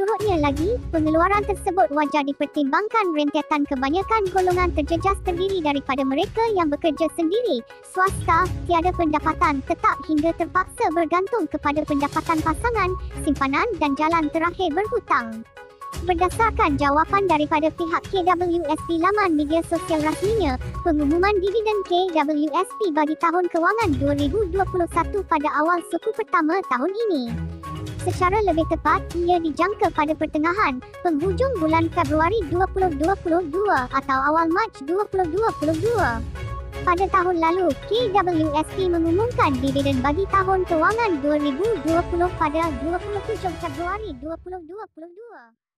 Menurutnya lagi, pengeluaran tersebut wajar dipertimbangkan rentetan kebanyakan golongan terjejas terdiri daripada mereka yang bekerja sendiri, swasta, tiada pendapatan tetap hingga terpaksa bergantung kepada pendapatan pasangan, simpanan dan jalan terakhir berhutang. Berdasarkan jawapan daripada pihak KWSP laman media sosial rasminya, pengumuman dividen KWSP bagi tahun kewangan 2021 pada awal suku pertama tahun ini. Secara lebih tepat, ia dijangka pada pertengahan, penghujung bulan Februari 2022 atau awal Mac 2022. Pada tahun lalu, KWSP mengumumkan dividen bagi tahun kewangan 2020 pada 27 Februari 2022.